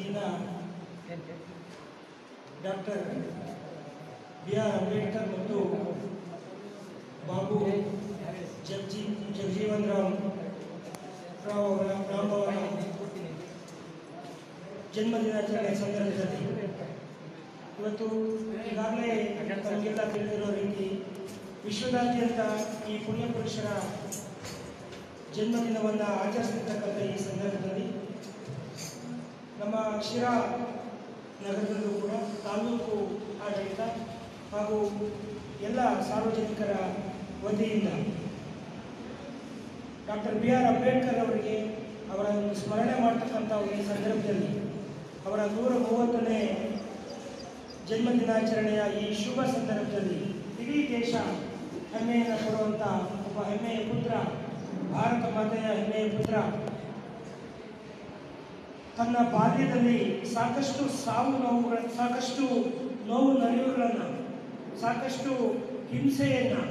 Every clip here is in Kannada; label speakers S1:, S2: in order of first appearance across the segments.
S1: ದಿನ ಡಾಕ್ಟರ್ ಬಿ.ಆರ್. ಅಂಬೇಡ್ಕರ್ ಮತ್ತು ಬಾಬು ಜಗಜೀವನ್ ರಾಮ್ ಅವರ ಜನ್ಮದಿನಾಚರಣೆ ಸಂದರ್ಭದಲ್ಲಿ ಇವತ್ತು ಈಗಾಗಲೇ ತಮಗೆಲ್ಲ ತಿಳಿದಿರೋ ರೀತಿ ವಿಶ್ವದಾದ್ಯಂತ ಈ ಪುಣ್ಯ ಪುರುಷರ ಜನ್ಮದಿನವನ್ನು ಆಚರಿಸತಕ್ಕಂಥ ಈ ಸಂದರ್ಭದಲ್ಲಿ ನಮ್ಮ ಶಿರಾ ನಗರದಲ್ಲೂ ಕೂಡ ತಾಲೂಕು ಆಡಳಿತ ಹಾಗೂ ಎಲ್ಲ ಸಾರ್ವಜನಿಕರ ವತಿಯಿಂದ ಡಾಕ್ಟರ್ ಬಿ.ಆರ್. ಅಂಬೇಡ್ಕರ್ ಅವರಿಗೆ ಅವರ ಒಂದು ಸ್ಮರಣೆ ಮಾಡ್ತಕ್ಕಂಥ ಈ ಸಂದರ್ಭದಲ್ಲಿ ಅವರ 130ನೇ ಜನ್ಮದಿನಾಚರಣೆಯ ಈ ಶುಭ ಸಂದರ್ಭದಲ್ಲಿ ಇಡೀ ದೇಶ ಹೆಮ್ಮೆಯನ್ನು ಕೊಡುವಂಥ ಒಬ್ಬ ಹೆಮ್ಮೆಯ ಪುತ್ರ, ಭಾರತ ಮಾತೆಯ ಹೆಮ್ಮೆಯ ಪುತ್ರ, ತನ್ನ ಬಾಲ್ಯದಲ್ಲಿ ಸಾಕಷ್ಟು ಸಾಕಷ್ಟು ನೋವು ನಲಿವುಗಳನ್ನು, ಸಾಕಷ್ಟು ಹಿಂಸೆಯನ್ನು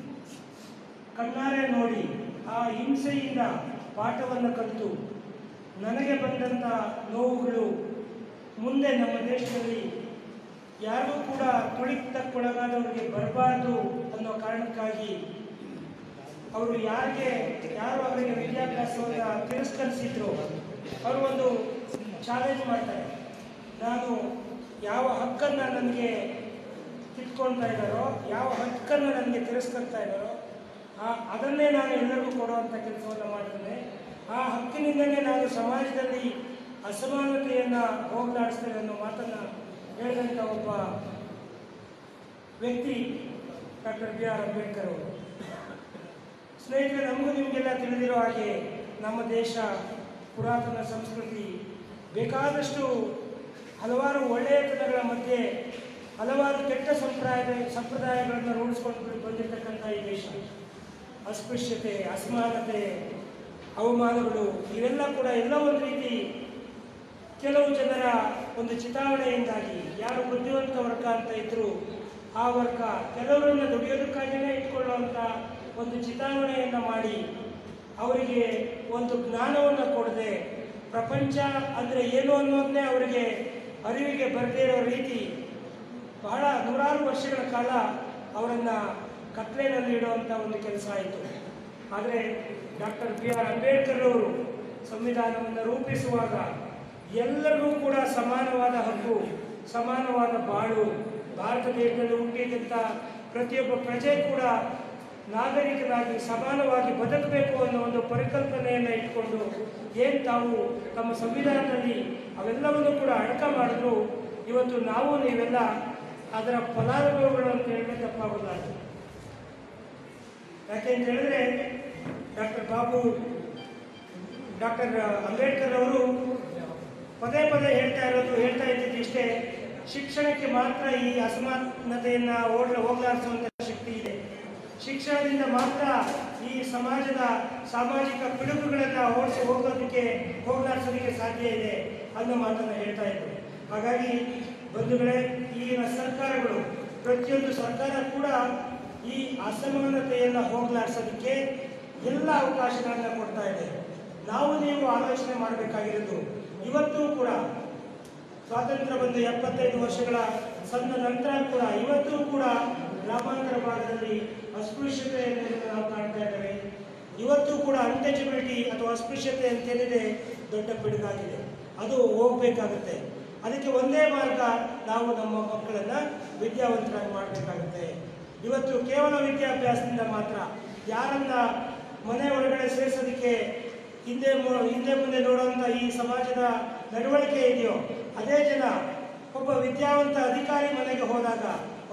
S1: ಕಣ್ಣಾರೆ ನೋಡಿ ಆ ಹಿಂಸೆಯಿಂದ ಪಾಠವನ್ನು ಕಲಿತು ನನಗೆ ಬಂದಂಥ ನೋವುಗಳು ಮುಂದೆ ನಮ್ಮ ದೇಶದಲ್ಲಿ ಯಾರಿಗೂ ಕೂಡ ತುಳಿತಕ್ಕೊಳಗಾದವರಿಗೆ ಬರಬಾರ್ದು ಅನ್ನೋ ಕಾರಣಕ್ಕಾಗಿ ಅವರು ಯಾರು ಅವರಿಗೆ ವಿದ್ಯಾಭ್ಯಾಸವನ್ನು ತಿರಸ್ಕರಿಸಿದ್ರು ಅವರು ಒಂದು ಚಾಲೆಂಜ್ ಮಾಡ್ತಾರೆ. ನಾನು ಯಾವ ಹಕ್ಕನ್ನು ನನಗೆ ಕಿತ್ಕೊಳ್ತಾ ಇದ್ದಾರೋ, ಯಾವ ಹಕ್ಕನ್ನು ನನಗೆ ತಿರಸ್ಕರ್ತಾ ಇದ್ದಾರೋ ಅದನ್ನೇ ನಾನು ಎಲ್ಲರಿಗೂ ಕೊಡುವಂಥ ಕೆಲಸವನ್ನು ಮಾಡ್ತೇನೆ. ಆ ಹಕ್ಕಿನಿಂದಲೇ ನಾನು ಸಮಾಜದಲ್ಲಿ ಅಸಮಾನತೆಯನ್ನು ಹೋಗಲಾಡಿಸ್ತೇನೆ ಅನ್ನೋ ಮಾತನ್ನು ಹೇಳಿದಂಥ ಒಬ್ಬ ವ್ಯಕ್ತಿ ಡಾಕ್ಟರ್ ಬಿ.ಆರ್. ಅಂಬೇಡ್ಕರ್ ಅವರು. ಸ್ನೇಹಿತರೆ, ನಮಗೂ ನಿಮಗೆಲ್ಲ ತಿಳಿದಿರೋ ಹಾಗೆ ನಮ್ಮ ದೇಶ ಪುರಾತನ ಸಂಸ್ಕೃತಿ, ಬೇಕಾದಷ್ಟು ಹಲವಾರು ಒಳ್ಳೆಯತನಗಳ ಮಧ್ಯೆ ಹಲವಾರು ಕೆಟ್ಟ ಸಂಪ್ರದಾಯಗಳನ್ನು ರೂಢಿಸ್ಕೊಂಡು ಬಂದಿರತಕ್ಕಂಥ ಈ ದೇಶ. ಅಸ್ಪೃಶ್ಯತೆ, ಅಸಮಾನತೆ, ಅವಮಾನಗಳು ಇವೆಲ್ಲ ಕೂಡ ಎಲ್ಲ ಒಂದು ರೀತಿ ಕೆಲವು ಜನರ ಒಂದು ಚಿತಾವಣೆಯಿಂದಾಗಿ, ಯಾರು ಬುದ್ಧಿವಂತ ವರ್ಗ ಅಂತ ಇದ್ರು ಆ ವರ್ಗ ಕೆಲವರನ್ನು ದುಡಿಯೋದಕ್ಕಾಗಿಯೇ ಇಟ್ಕೊಳ್ಳುವಂಥ ಒಂದು ಚಿತಾವಣೆಯನ್ನು ಮಾಡಿ ಅವರಿಗೆ ಒಂದು ಜ್ಞಾನವನ್ನು ಕೊಡದೆ, ಪ್ರಪಂಚ ಅಂದರೆ ಏನು ಅನ್ನೋದನ್ನೇ ಅವರಿಗೆ ಅರಿವಿಗೆ ಬರದೇ ಇರೋ ರೀತಿ ಬಹಳ ನೂರಾರು ವರ್ಷಗಳ ಕಾಲ ಅವರನ್ನು ಕತ್ಲೆಯಲ್ಲಿ ಇಡುವಂಥ ಒಂದು ಕೆಲಸ ಆಯಿತು. ಆದರೆ ಡಾಕ್ಟರ್ ಬಿ.ಆರ್. ಅಂಬೇಡ್ಕರ್ ಅವರು ಸಂವಿಧಾನವನ್ನು ರೂಪಿಸುವಾಗ ಎಲ್ಲರಿಗೂ ಕೂಡ ಸಮಾನವಾದ ಹಕ್ಕು, ಸಮಾನವಾದ ಬಾಳು, ಭಾರತ ದೇಶದಲ್ಲಿ ಹುಟ್ಟಿದಂಥ ಪ್ರತಿಯೊಬ್ಬ ಪ್ರಜೆ ಕೂಡ ನಾಗರಿಕನಾಗಿ ಸಮಾನವಾಗಿ ಬದುಕಬೇಕು ಅನ್ನೋ ಒಂದು ಪರಿಕಲ್ಪನೆಯನ್ನು ಇಟ್ಕೊಂಡು ಏನು ತಾವು ತಮ್ಮ ಸಂವಿಧಾನದಲ್ಲಿ ಅವೆಲ್ಲವನ್ನು ಕೂಡ ಅಡಕ ಮಾಡಿದ್ರು. ಇವತ್ತು ನಾವು ನೀವೆಲ್ಲ ಅದರ ಫಲಾನುಭವಿಗಳು ಅಂತ ಹೇಳಿದ್ರೆ ತಪ್ಪಾಗಲಾರದು. ಯಾಕೆ ಅಂತ ಹೇಳಿದ್ರೆ ಡಾಕ್ಟರ್ ಅಂಬೇಡ್ಕರ್ ಅವರು ಪದೇ ಹೇಳ್ತಾ ಇದ್ದಿದ್ದು ಇಷ್ಟೇ: ಶಿಕ್ಷಣಕ್ಕೆ ಮಾತ್ರ ಈ ಅಸಮಾನತೆಯನ್ನು ಹೋಗಲಾಡಿಸುವಂಥ ಶಕ್ತಿ ಇದೆ. ಶಿಕ್ಷಣದಿಂದ ಮಾತ್ರ ಈ ಸಮಾಜದ ಸಾಮಾಜಿಕ ಪಿಡುಗುಗಳನ್ನು ಹೋಗಲಾಡಿಸೋದಕ್ಕೆ ಸಾಧ್ಯ ಇದೆ ಅನ್ನೋ ಮಾತನ್ನು ಹೇಳ್ತಾ ಇದ್ರು. ಹಾಗಾಗಿ ಬಂಧುಗಳೇ, ಈಗಿನ ಸರ್ಕಾರಗಳು, ಪ್ರತಿಯೊಂದು ಸರ್ಕಾರ ಕೂಡ ಈ ಅಸಮಾನತೆಯನ್ನು ಹೋಗಲಾಡಿಸೋದಕ್ಕೆ ಎಲ್ಲ ಅವಕಾಶಗಳನ್ನು ಕೊಡ್ತಾ ಇದೆ. ನಾವು ನೀವು ಆಲೋಚನೆ ಮಾಡಬೇಕಾಗಿರೋದು, ಇವತ್ತು ಕೂಡ ಸ್ವಾತಂತ್ರ್ಯ ಬಂದು 75 ವರ್ಷಗಳ ಸಂದ ನಂತರ ಕೂಡ ಇವತ್ತು ಕೂಡ ಗ್ರಾಮಾಂತರ ಭಾಗದಲ್ಲಿ ಅಸ್ಪೃಶ್ಯತೆಯನ್ನು ನಾವು ಕಾಣ್ತಾ ಇದ್ದೇವೆ. ಇವತ್ತು ಕೂಡ ಅನ್ಟಚಬಿಲಿಟಿ ಅಥವಾ ಅಸ್ಪೃಶ್ಯತೆ ಅಂತೇನಿದೆ ದೊಡ್ಡ ಪಿಡುಗಾಗಿದೆ. ಅದು ಹೋಗಬೇಕಾಗುತ್ತೆ. ಅದಕ್ಕೆ ಒಂದೇ ಮಾರ್ಗ, ನಾವು ನಮ್ಮ ಮಕ್ಕಳನ್ನು ವಿದ್ಯಾವಂತರಾಗಿ ಮಾಡಬೇಕಾಗುತ್ತೆ. ಇವತ್ತು ಕೇವಲ ವಿದ್ಯಾಭ್ಯಾಸದಿಂದ ಮಾತ್ರ ಯಾರನ್ನ ಮನೆ ಒಳಗಡೆ ಸೇರಿಸೋದಕ್ಕೆ ಹಿಂದೆ ಮುಂದೆ ನೋಡುವಂಥ ಈ ಸಮಾಜದ ನಡವಳಿಕೆ ಇದೆಯೋ ಅದೇ ಜನ ಒಬ್ಬ ವಿದ್ಯಾವಂತ ಅಧಿಕಾರಿ ಮನೆಗೆ ಹೋದಾಗ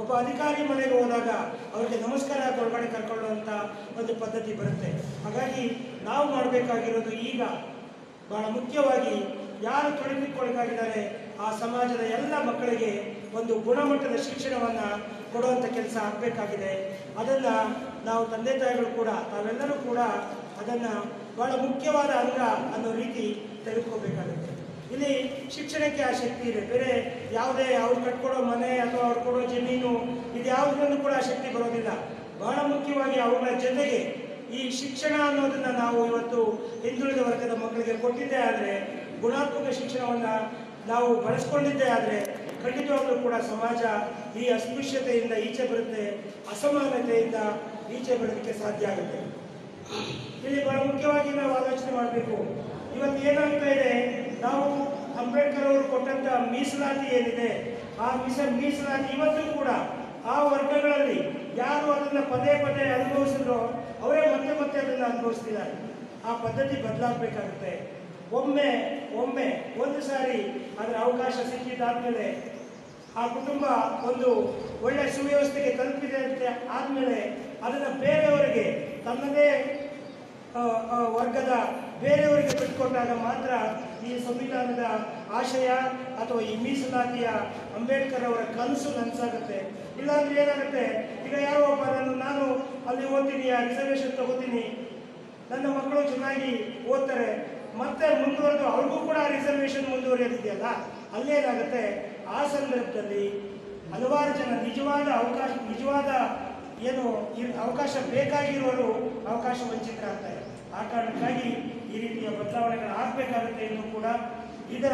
S1: ಅವರಿಗೆ ನಮಸ್ಕಾರ ಒಳಗಡೆ ಕರ್ಕೊಳ್ಳುವಂಥ ಒಂದು ಪದ್ಧತಿ ಬರುತ್ತೆ. ಹಾಗಾಗಿ ನಾವು ಮಾಡಬೇಕಾಗಿರೋದು ಈಗ ಬಹಳ ಮುಖ್ಯವಾಗಿ ಯಾರು ತೊಡಗಿಸಿಕೊಳ್ಳಬೇಕಾಗಿದ್ದಾರೆ ಆ ಸಮಾಜದ ಎಲ್ಲ ಮಕ್ಕಳಿಗೆ ಒಂದು ಗುಣಮಟ್ಟದ ಶಿಕ್ಷಣವನ್ನು ಕೊಡುವಂಥ ಕೆಲಸ ಆಗಬೇಕಾಗಿದೆ. ಅದನ್ನು ನಾವು ತಂದೆ ತಾಯಿಗಳು ಕೂಡ, ತಾವೆಲ್ಲರೂ ಕೂಡ ಅದನ್ನು ಬಹಳ ಮುಖ್ಯವಾದ ಅಂಗ ಅನ್ನೋ ರೀತಿ ತೆಗೆದುಕೋಬೇಕಾಗುತ್ತೆ. ಇಲ್ಲಿ ಶಿಕ್ಷಣಕ್ಕೆ ಆ ಶಕ್ತಿ ಇದೆ. ಬೇರೆ ಯಾವುದೇ ಅವ್ರು ಕಟ್ಕೊಡೋ ಮನೆ ಅಥವಾ ಅವ್ರು ಕೊಡೋ ಜಮೀನು ಇದ್ಯಾವುದನ್ನು ಕೂಡ ಆ ಶಕ್ತಿ ಬರೋದಿಲ್ಲ. ಬಹಳ ಮುಖ್ಯವಾಗಿ ಅವುಗಳ ಜೊತೆಗೆ ಈ ಶಿಕ್ಷಣ ಅನ್ನೋದನ್ನು ನಾವು ಇವತ್ತು ಹಿಂದುಳಿದ ವರ್ಗದ ಮಕ್ಕಳಿಗೆ ಕೊಟ್ಟಿದ್ದೇ ಆದರೆ ಗುಣಾತ್ಮಕ ಶಿಕ್ಷಣವನ್ನು ನಾವು ಬಳಸ್ಕೊಂಡಿದ್ದೇ ಆದರೆ ಖಂಡಿತವಾಗ್ಲೂ ಕೂಡ ಸಮಾಜ ಈ ಅಸ್ಪೃಶ್ಯತೆಯಿಂದ ಈಚೆ ಬರುತ್ತೆ, ಅಸಮಾನತೆಯಿಂದ ಈಚೆ ಬರೋದಕ್ಕೆ ಸಾಧ್ಯ ಆಗುತ್ತೆ. ಇಲ್ಲಿ ಬಹಳ ಮುಖ್ಯವಾಗಿ ನಾವು ಆಲೋಚನೆ ಮಾಡಬೇಕು. ಇವತ್ತು ಏನಾಗ್ತಾ ಇದೆ, ನಾವು ಅಂಬೇಡ್ಕರ್ ಅವರು ಕೊಟ್ಟಂತ ಮೀಸಲಾತಿ ಏನಿದೆ, ಆ ಮೀಸಲಾತಿ ಇವತ್ತು ಕೂಡ ಆ ವರ್ಗಗಳಲ್ಲಿ ಯಾರು ಅದನ್ನು ಪದೇ ಪದೇ ಅನುಭವಿಸಿದ್ರು ಅವರೇ ಮತ್ತೆ ಮತ್ತೆ ಅದನ್ನು ಅನುಭವಿಸ್ತಿದ್ದಾರೆ. ಆ ಪದ್ಧತಿ ಬದಲಾಗಬೇಕಾಗುತ್ತೆ. ಒಮ್ಮೆ ಒಂದು ಸಾರಿ ಅದರ ಅವಕಾಶ ಸಿಕ್ಕಿದ್ದಾದ್ಮೇಲೆ, ಆ ಕುಟುಂಬ ಒಂದು ಒಳ್ಳೆ ಸುವ್ಯವಸ್ಥೆಗೆ ತಲುಪಿದೆ ಅಂತ ಆದಮೇಲೆ ಅದನ್ನು ಬೇರೆಯವರಿಗೆ, ತನ್ನದೇ ವರ್ಗದ ಬೇರೆಯವರಿಗೆ ಬಿಟ್ಟುಕೊಟ್ಟಾಗ ಮಾತ್ರ ಈ ಸಂವಿಧಾನದ ಆಶಯ ಅಥವಾ ಈ ಮೀಸಲಾತಿಯ ಅಂಬೇಡ್ಕರ್ ಅವರ ಕನಸು ನನಸಾಗುತ್ತೆ. ಇಲ್ಲಾಂದ್ರೆ ಏನಾಗುತ್ತೆ, ಈಗ ಯಾರೋ ಒಬ್ಬ ನಾನು ಅಲ್ಲಿ ಓದ್ತೀನಿ, ಆ ರಿಸರ್ವೇಷನ್ ತಗೋತೀನಿ, ನನ್ನ ಮಕ್ಕಳು ಚೆನ್ನಾಗಿ ಓದ್ತಾರೆ, ಮತ್ತೆ ಮುಂದುವರೆದು ಅವ್ರಿಗೂ ಕೂಡ ರಿಸರ್ವೇಷನ್ ಮುಂದುವರಿಯೋದಿದೆಯಲ್ಲ, ಅಲ್ಲೇನಾಗುತ್ತೆ, ಆ ಸಂದರ್ಭದಲ್ಲಿ ಹಲವಾರು ಜನ ನಿಜವಾದ ಏನು ಅವಕಾಶ ಬೇಕಾಗಿರುವರು ಅವಕಾಶ ವಂಚಿತರಾಗ್ತಾರೆ. ಆ ಕಾರಣಕ್ಕಾಗಿ ಈ ರೀತಿಯ ಬದಲಾವಣೆಗಳು ಆಗಬೇಕಾಗುತ್ತೆ ಎಂದು ಕೂಡ ಇದರ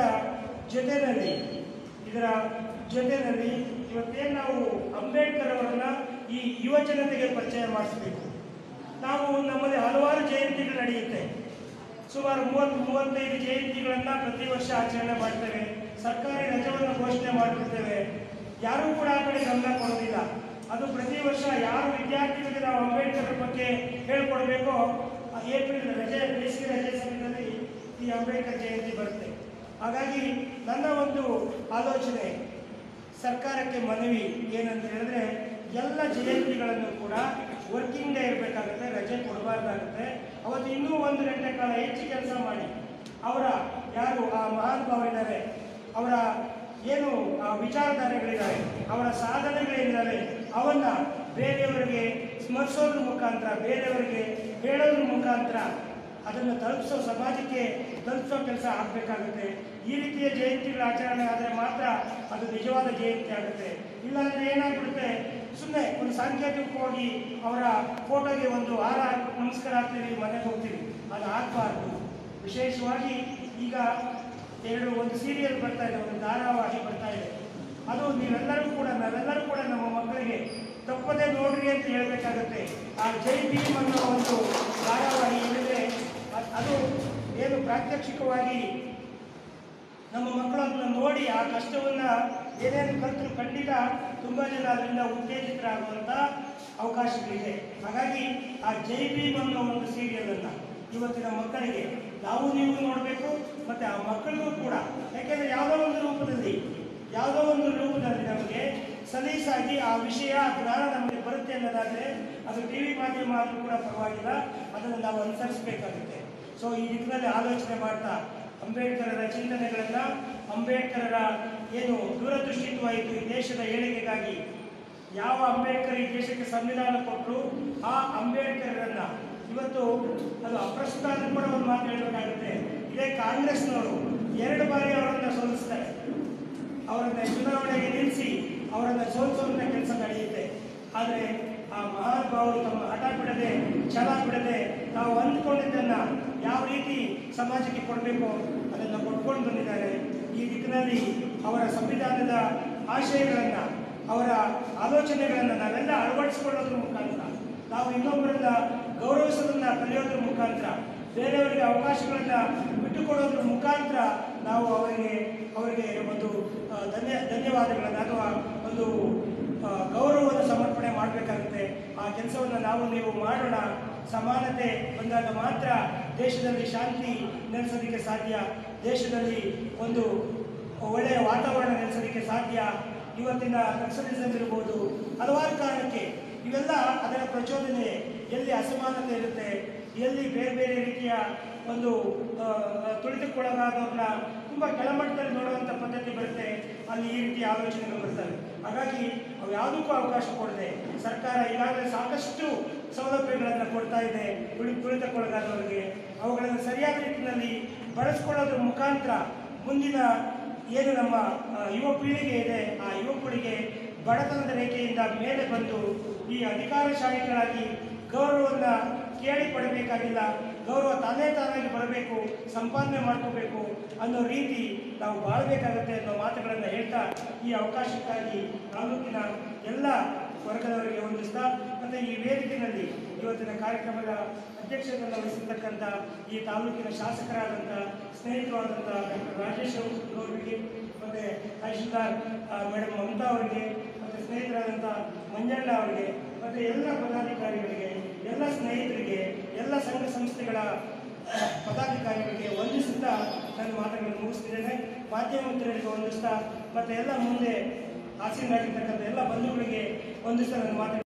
S1: ಜೊತೆಯಲ್ಲಿ ಇವತ್ತೇನು ನಾವು ಅಂಬೇಡ್ಕರ್ ಅವರನ್ನ ಈ ಯುವ ಜನತೆಗೆ ಪರಿಚಯ ಮಾಡಿಸಬೇಕು. ನಾವು ನಮ್ಮಲ್ಲಿ ಹಲವಾರು ಜಯಂತಿಗಳು ನಡೆಯುತ್ತೆ, ಸುಮಾರು 30-35 ಜಯಂತಿಗಳನ್ನ ಪ್ರತಿ ವರ್ಷ ಆಚರಣೆ ಮಾಡ್ತೇವೆ, ಸರ್ಕಾರಿ ರಜೆಯನ್ನು ಘೋಷಣೆ ಮಾಡಿರ್ತೇವೆ. ಯಾರೂ ಕೂಡ ಆ ಕಡೆ ಗಮನ ಕೊಡೋದಿಲ್ಲ. ಅದು ಪ್ರತಿ ವರ್ಷ ಯಾರು ವಿದ್ಯಾರ್ಥಿಗಳಿಗೆ ನಾವು ಅಂಬೇಡ್ಕರ್ ಬಗ್ಗೆ ಹೇಳ್ಕೊಡ್ಬೇಕೋ ಏಪ್ರಿಲ್ ಬೇಸಿಗೆ ರಜೆ ಸಮಯದಲ್ಲಿ ಈ ಅಂಬೇಡ್ಕರ್ ಜಯಂತಿ ಬರುತ್ತೆ. ಹಾಗಾಗಿ ನನ್ನ ಒಂದು ಆಲೋಚನೆ, ಸರ್ಕಾರಕ್ಕೆ ಮನವಿ ಏನಂತ ಹೇಳಿದ್ರೆ, ಎಲ್ಲ ಜಯಂತಿಗಳನ್ನು ಕೂಡ ವರ್ಕಿಂಗ್ ಡೇ ಇರಬೇಕಾಗುತ್ತೆ, ರಜೆ ಕೊಡಬಾರ್ದಾಗುತ್ತೆ. ಅವತ್ತು ಇನ್ನೂ 1 ಗಂಟೆ ಕಾಲ ಹೆಚ್ಚು ಕೆಲಸ ಮಾಡಿ ಅವರ ಯಾರು ಆ ಮಹಾನುಭಾವರಿದ್ದಾರೆ, ಅವರ ಏನು ವಿಚಾರಧಾರೆಗಳಿದ್ದಾವೆ, ಅವರ ಸಾಧನೆಗಳೇನಿದ್ದಾವೆ, ಅವನ್ನ ಬೇರೆಯವರಿಗೆ ಸ್ಮರಿಸೋದ್ರ ಮುಖಾಂತರ, ಬೇರೆಯವರಿಗೆ ಹೇಳೋದ್ರ ಮುಖಾಂತರ ಅದನ್ನು ಸಮಾಜಕ್ಕೆ ತಲುಪಿಸೋ ಕೆಲಸ ಆಗಬೇಕಾಗುತ್ತೆ. ಈ ರೀತಿಯ ಜಯಂತಿಗಳ ಆಚರಣೆ ಆದರೆ ಮಾತ್ರ ಅದು ನಿಜವಾದ ಜಯಂತಿ ಆಗುತ್ತೆ. ಇಲ್ಲಾಂದರೆ ಏನಾಗ್ಬಿಡುತ್ತೆ, ಸುಮ್ಮನೆ ಒಂದು ಸಾಂಕೇತಿಕವಾಗಿ ಅವರ ಫೋಟೋಗೆ ಒಂದು ಹಾರ ನಮಸ್ಕಾರ ಹಾಕ್ತೀವಿ, ಮನೆಗೆ ಹೋಗ್ತೀವಿ, ಅದು ಆಗಬಾರ್ದು. ವಿಶೇಷವಾಗಿ ಈಗ ಒಂದು ಸೀರಿಯಲ್ ಬರ್ತಾ ಇದೆ, ಒಂದು ಧಾರಾವಾಹಿ ಬರ್ತಾ ಇದೆ, ಅದು ನಾವೆಲ್ಲರೂ ಕೂಡ ನಮ್ಮ ಮಕ್ಕಳಿಗೆ ತಪ್ಪದೇ ನೋಡ್ರಿ ಅಂತ ಹೇಳ್ಬೇಕಾಗತ್ತೆ. ಆ ಜೈ ಭೀಮ್ ಅನ್ನೋ ಒಂದು ಧಾರಾವಾಹಿ ಏನಿದೆ, ಅದು ಏನು ಪ್ರಾತ್ಯಕ್ಷಿಕವಾಗಿ ನಮ್ಮ ಮಕ್ಕಳು ಅದನ್ನು ನೋಡಿ ಆ ಕಷ್ಟವನ್ನು ಏನೇನು ಕಲಿತರು ಖಂಡಿತ ತುಂಬ ಜನ ಅದರಿಂದ ಉತ್ತೇಜಿತರಾಗುವಂಥ ಅವಕಾಶಗಳಿದೆ. ಹಾಗಾಗಿ ಆ ಜೈ ಭೀಮ್ ಅನ್ನೋ ಒಂದು ಸೀರಿಯಲನ್ನು ಇವತ್ತಿನ ಮಕ್ಕಳಿಗೆ ನೀವು ನೋಡಬೇಕು, ಮತ್ತು ಆ ಮಕ್ಕಳಿಗೂ ಕೂಡ, ಯಾಕೆಂದರೆ ಯಾವುದೋ ಒಂದು ರೂಪದಲ್ಲಿ ನಮಗೆ ಸಲೀಸಾಗಿ ಆ ವಿಷಯ ಜ್ಞಾನ ನಮಗೆ ಬರುತ್ತೆ ಅನ್ನೋದಾದರೆ ಅದು ಟಿವಿ ಮಾಧ್ಯಮ ಆದರೂ ಕೂಡ ಪರವಾಗಿಲ್ಲ, ಅದನ್ನು ನಾವು ಅನುಸರಿಸಬೇಕಾಗುತ್ತೆ. ಸೊ ಈ ನಿಟ್ಟಿನಲ್ಲಿ ಆಲೋಚನೆ ಮಾಡ್ತಾ ಅಂಬೇಡ್ಕರರ ಚಿಂತನೆಗಳನ್ನು, ಅಂಬೇಡ್ಕರರ ಏನು ದೂರದೃಷ್ಟಿತ್ವವಾಯಿತು ಈ ದೇಶದ ಏಳಿಗೆಗಾಗಿ, ಯಾವ ಅಂಬೇಡ್ಕರ್ ಈ ದೇಶಕ್ಕೆ ಸಂವಿಧಾನ ಕೊಟ್ಟರು ಆ ಅಂಬೇಡ್ಕರರನ್ನ ಇವತ್ತು ಅದು ಅಪ್ರಸ್ತುತ ಆದರೂ ಕೂಡ ಒಂದು ಮಾತು ಹೇಳಬೇಕಾಗುತ್ತೆ. ಇದೇ ಕಾಂಗ್ರೆಸ್ನವರು 2 ಬಾರಿ ಅವರನ್ನು ಸೋಲಿಸ್ತಾರೆ, ಅವರನ್ನು ಚುನಾವಣೆಗೆ ನಿಲ್ಲಿಸಿ ಅವರನ್ನು ಸೋಲಿಸುವಂಥ ಕೆಲಸ ನಡೆಯುತ್ತೆ. ಆದರೆ ಆ ಮಹಾನುಭಾವರು ತಮ್ಮ ಹಠ ಬಿಡದೆ, ಛಲ ಬಿಡದೆ, ನಾವು ಅಂದ್ಕೊಂಡಿದ್ದನ್ನು ಯಾವ ರೀತಿ ಸಮಾಜಕ್ಕೆ ಕೊಡಬೇಕು ಅದನ್ನು ಕೊಟ್ಕೊಂಡು ಬಂದಿದ್ದಾರೆ. ಈ ದಿಕ್ಕಿನಲ್ಲಿ ಅವರ ಸಂವಿಧಾನದ ಆಶಯಗಳನ್ನು, ಅವರ ಆಲೋಚನೆಗಳನ್ನು ನಾವೆಲ್ಲ ಅಳವಡಿಸಿಕೊಳ್ಳೋದ್ರ ಮುಖಾಂತರ, ನಾವು ಇನ್ನೊಬ್ಬರನ್ನ ಗೌರವಿಸೋದನ್ನು ಕಲಿಯೋದ್ರ ಮುಖಾಂತರ, ಬೇರೆಯವರಿಗೆ ಅವಕಾಶಗಳನ್ನು ಬಿಟ್ಟುಕೊಡೋದ್ರ ಮುಖಾಂತರ ನಾವು ಅವರಿಗೆ ಒಂದು ಧನ್ಯವಾದಗಳನ್ನು ಅಥವಾ ಒಂದು ಗೌರವವನ್ನು ಸಮರ್ಪಣೆ ಮಾಡಬೇಕಾಗುತ್ತೆ. ಆ ಕೆಲಸವನ್ನು ನೀವು ಮಾಡೋಣ. ಸಮಾನತೆ ಬಂದಾಗ ಮಾತ್ರ ದೇಶದಲ್ಲಿ ಶಾಂತಿ ನೆಲೆಸೋದಕ್ಕೆ ಸಾಧ್ಯ, ದೇಶದಲ್ಲಿ ಒಂದು ಒಳ್ಳೆಯ ವಾತಾವರಣ ನೆಲೆಸೋದಕ್ಕೆ ಸಾಧ್ಯ. ಇವತ್ತಿನ ನಕ್ಸಲಿಸಮ್ ಇರ್ಬೋದು, ಹಲವಾರು ಕಾರಣಕ್ಕೆ ಇವೆಲ್ಲ ಅದರ ಪ್ರಚೋದನೆ. ಎಲ್ಲಿ ಅಸಮಾನತೆ ಇರುತ್ತೆ, ಎಲ್ಲಿ ಬೇರೆ ಬೇರೆ ರೀತಿಯ ಒಂದು ತುಳಿತಕ್ಕೊಳಗಾದವ್ರನ್ನ ತುಂಬ ಕೆಳಮಟ್ಟದಲ್ಲಿ ನೋಡುವಂಥ ಪದ್ಧತಿ ಬರುತ್ತೆ, ಅಲ್ಲಿ ಈ ರೀತಿಯ ಆಲೋಚನೆಗಳು ಬರ್ತವೆ. ಹಾಗಾಗಿ ಅವು ಯಾವುದಕ್ಕೂ ಅವಕಾಶ ಕೊಡದೆ ಸರ್ಕಾರ ಈಗಾಗಲೇ ಸಾಕಷ್ಟು ಸೌಲಭ್ಯಗಳನ್ನು ಕೊಡ್ತಾ ಇದೆ ತುಳಿತಕ್ಕೊಳಗಾದವರಿಗೆ. ಅವುಗಳನ್ನು ಸರಿಯಾದ ರೀತಿಯಲ್ಲಿ ಬಳಸ್ಕೊಳ್ಳೋದ್ರ ಮುಖಾಂತರ ಮುಂದಿನ ಏನು ನಮ್ಮ ಯುವ ಪೀಳಿಗೆ ಇದೆ, ಆ ಯುವ ಪೀಳಿಗೆ ಬಡತನದ ರೇಖೆಯಿಂದ ಮೇಲೆ ಬಂದು ಈ ಅಧಿಕಾರಶಾಹಿಗಳಾಗಿ ಗೌರವವನ್ನು ಕೇಳಿ ಪಡಬೇಕಾಗಿಲ್ಲ, ಗೌರವ ತಾನೇ ತಾನಾಗಿ ಬರಬೇಕು, ಸಂಪಾದನೆ ಮಾಡ್ಕೋಬೇಕು ಅನ್ನೋ ರೀತಿ ನಾವು ಬಾಳಬೇಕಾಗತ್ತೆ ಅನ್ನೋ ಮಾತುಗಳನ್ನು ಹೇಳ್ತಾ ಈ ಅವಕಾಶಕ್ಕಾಗಿ ತಾಲೂಕಿನ ಎಲ್ಲ ವರ್ಗದವರಿಗೆ ವಂದಿಸ್ತಾ ಮತ್ತು ಈ ವೇದಿಕೆಯಲ್ಲಿ ಇವತ್ತಿನ ಕಾರ್ಯಕ್ರಮದ ಅಧ್ಯಕ್ಷತೆಯನ್ನು ವಹಿಸಿರ್ತಕ್ಕಂಥ ಈ ತಾಲೂಕಿನ ಶಾಸಕರಾದಂಥ ಸ್ನೇಹಿತರಾದಂಥ ಡಾಕ್ಟರ್ ರಾಜೇಶ್ ಅವರಿಗೆ ಮತ್ತು ತಹಶೀಲ್ದಾರ್ ಮೇಡಮ್ ಮಮತಾ ಅವರಿಗೆ ಮತ್ತು ಸ್ನೇಹಿತರಾದಂಥ ಮಂಜಣ್ಣ ಅವರಿಗೆ ಮತ್ತು ಎಲ್ಲ ಪದಾಧಿಕಾರಿಗಳಿಗೆ, ಎಲ್ಲ ಸ್ನೇಹಿತರಿಗೆ, ಎಲ್ಲ ಸಂಘ ಸಂಸ್ಥೆಗಳ ಪದಾಧಿಕಾರಿಗಳಿಗೆ ವಂದಿಸುತ್ತಾ ನನ್ನ ಮಾತುಗಳನ್ನು ಮುಗಿಸ್ತಿದ್ದೇನೆ. ಮಾಧ್ಯಮ ಮಿತ್ರರಿಗೆ ವಂದಿಸ್ತಾ ಮತ್ತು ಎಲ್ಲ ಮುಂದೆ ಆಸೀನರಾಗಿರ್ತಕ್ಕಂಥ ಎಲ್ಲ ಬಂಧುಗಳಿಗೆ ವಂದಿಸ್ತಾ ನನ್ನ ಮಾತು